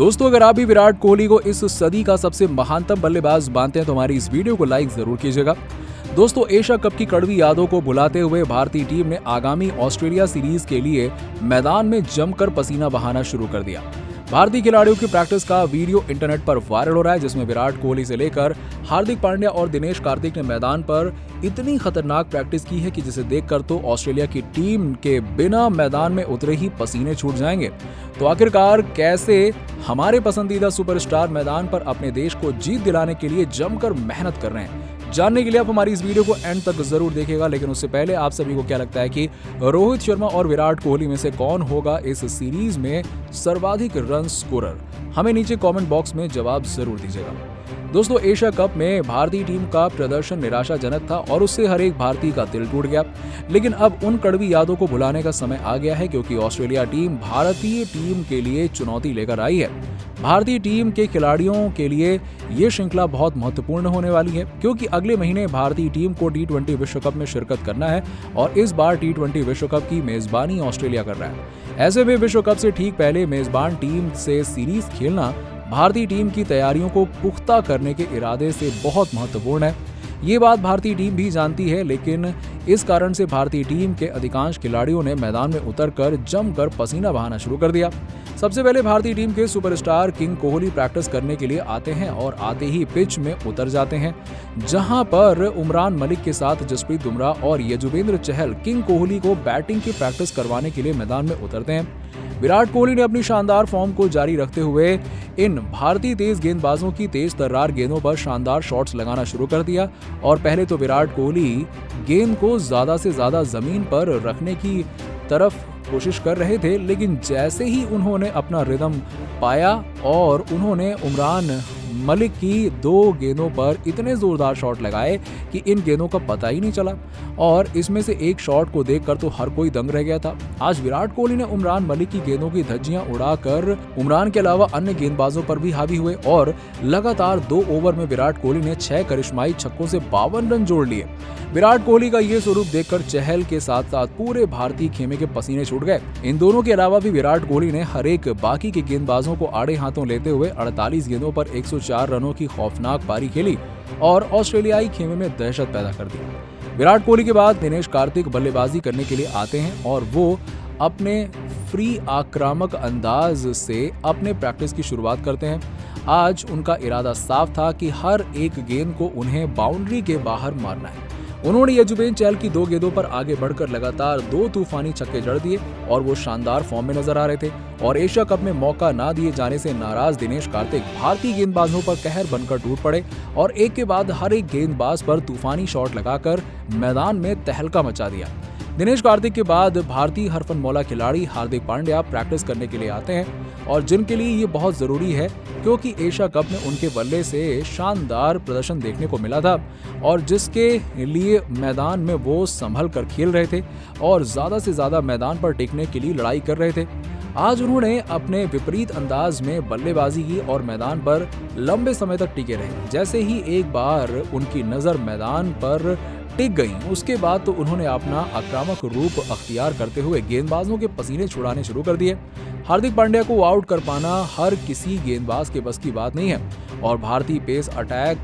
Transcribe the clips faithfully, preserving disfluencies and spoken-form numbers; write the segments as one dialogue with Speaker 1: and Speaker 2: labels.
Speaker 1: दोस्तों, अगर आप भी विराट कोहली को इस सदी का सबसे महानतम बल्लेबाज मानते हैं तो हमारी इस वीडियो को लाइक जरूर कीजिएगा। दोस्तों, एशिया कप की कड़वी यादों को भुलाते हुए भारतीय टीम ने आगामी ऑस्ट्रेलिया सीरीज के लिए मैदान में जमकर पसीना बहाना शुरू कर दिया। भारतीय खिलाड़ियों की प्रैक्टिस का वीडियो इंटरनेट पर वायरल हो रहा है, जिसमें विराट कोहली से लेकर हार्दिक पांड्या और दिनेश कार्तिक ने मैदान पर इतनी खतरनाक प्रैक्टिस की है कि जिसे देखकर तो ऑस्ट्रेलिया की टीम के बिना मैदान में उतरे ही पसीने छूट जाएंगे। तो आखिरकार कैसे हमारे पसंदीदा सुपरस्टार मैदान पर अपने देश को जीत दिलाने के लिए जमकर मेहनत कर रहे हैं, जानने के लिए आप हमारी इस वीडियो को एंड तक जरूर देखिएगा। लेकिन उससे पहले आप सभी को क्या लगता है कि रोहित शर्मा और विराट कोहली में से कौन होगा इस सीरीज में सर्वाधिक रन स्कोरर? हमें नीचे कमेंट बॉक्स में जवाब जरूर दीजिएगा। दोस्तों, एशिया कप में भारतीय टीम का प्रदर्शन निराशाजनक था और उससे हर एक भारतीय का दिल टूट गया। लेकिन अब उन कड़वी यादों को भुलाने का समय आ गया है, क्योंकि ऑस्ट्रेलिया टीम भारतीय टीम के लिए चुनौती लेकर आई है। भारतीय टीम के खिलाड़ियों के लिए ये श्रृंखला बहुत महत्वपूर्ण होने वाली है, क्योंकि अगले महीने भारतीय टीम को टी ट्वेंटी विश्व कप में शिरकत करना है और इस बार टी ट्वेंटी विश्व कप की मेजबानी ऑस्ट्रेलिया कर रहा है। ऐसे में विश्व कप से ठीक पहले मेजबान टीम से सीरीज खेलना भारतीय टीम की तैयारियों को पुख्ता करने के इरादे से बहुत महत्वपूर्ण है। ये बात भारतीय टीम भी जानती है, लेकिन इस कारण से भारतीय टीम के अधिकांश खिलाड़ियों ने मैदान में उतरकर जमकर पसीना बहाना शुरू कर दिया। सबसे पहले भारतीय टीम के सुपरस्टार किंग कोहली प्रैक्टिस करने के लिए आते हैं और आते ही पिच में उतर जाते हैं, जहां पर उमरान मलिक के साथ जसप्रीत बुमराह और यजुवेंद्र चहल किंग कोहली को बैटिंग की प्रैक्टिस करवाने के लिए मैदान में उतरते हैं। विराट कोहली ने अपनी शानदार फॉर्म को जारी रखते हुए इन भारतीय तेज गेंदबाजों की तेज तर्रार गेंदों पर शानदार शॉट्स लगाना शुरू कर दिया। और पहले तो विराट कोहली गेंद को ज्यादा से ज्यादा जमीन पर रखने की तरफ कोशिश कर रहे थे, लेकिन जैसे ही उन्होंने अपना रिदम पाया और उन्होंने उमरान मलिक की दो गेंदों पर इतने जोरदार शॉट लगाए कि इन गेंदों का पता ही नहीं चला और इसमें से एक शॉट को देखकर तो हर कोई दंग रह गया था। आज विराट कोहली ने उमरान मलिक की गेंदों की धज्जियां उड़ाकर उमरान के अलावा अन्य गेंदबाजों पर भी हावी हुए और लगातार दो ओवर में विराट कोहली ने छह करिश्माई छक्कों से बावन रन जोड़ लिए। विराट कोहली का ये स्वरूप देखकर चहल के साथ साथ पूरे भारतीय खेमे के पसीने छूट गए। इन दोनों के अलावा भी विराट कोहली ने हर एक बाकी के गेंदबाजों को आड़े हाथों लेते हुए अड़तालीस गेंदों पर एक सौ चार रनों की खौफनाक पारी खेली और ऑस्ट्रेलियाई खेमे में दहशत पैदा कर दी। विराट कोहली के बाद दिनेश कार्तिक बल्लेबाजी करने के लिए आते हैं और वो अपने फ्री आक्रामक अंदाज से अपने प्रैक्टिस की शुरुआत करते हैं। आज उनका इरादा साफ था कि हर एक गेंद को उन्हें बाउंड्री के बाहर मारना है। उन्होंने यजुवेंद्र चहल की दो गेंदों पर आगे बढ़कर लगातार दो तूफानी छक्के जड़ दिए और वो शानदार फॉर्म में नजर आ रहे थे। और एशिया कप में मौका ना दिए जाने से नाराज दिनेश कार्तिक भारतीय गेंदबाजों पर कहर बनकर टूट पड़े और एक के बाद हर एक गेंदबाज पर तूफानी शॉट लगाकर मैदान में तहलका मचा दिया। दिनेश कार्तिक के बाद भारतीय हरफनमौला खिलाड़ी हार्दिक पांड्या प्रैक्टिस करने के लिए आते हैं और जिनके लिए ये बहुत जरूरी है, क्योंकि एशिया कप में उनके बल्ले से शानदार प्रदर्शन देखने को मिला था और जिसके लिए मैदान में वो संभल कर खेल रहे थे और ज्यादा से ज्यादा मैदान पर टिकने के लिए लड़ाई कर रहे थे। आज उन्होंने अपने विपरीत अंदाज में बल्लेबाजी की और मैदान पर लंबे समय तक टिके रहे। जैसे ही एक बार उनकी नजर मैदान पर टिक गई, उसके बाद तो उन्होंने अपना आक्रामक रूप अख्तियार करते हुए गेंदबाजों के पसीने छुड़ाने शुरू कर दिए। हार्दिक पांड्या को आउट कर पाना हर किसी गेंदबाज के बस की बात नहीं है और भारतीय पेस अटैक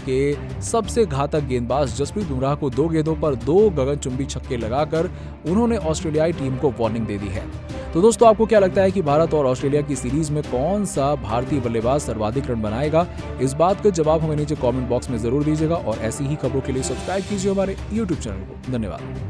Speaker 1: के सबसे घातक गेंदबाज जसप्रीत बुमराह को दो गेंदों पर दो गगनचुंबी छक्के लगाकर उन्होंने ऑस्ट्रेलियाई टीम को वार्निंग दे दी है। तो दोस्तों, आपको क्या लगता है कि भारत और ऑस्ट्रेलिया की सीरीज में कौन सा भारतीय बल्लेबाज सर्वाधिक रन बनाएगा? इस बात का जवाब हमें नीचे कमेंट बॉक्स में जरूर दीजिएगा और ऐसी ही खबरों के लिए सब्सक्राइब कीजिए हमारे यूट्यूब चैनल को। धन्यवाद।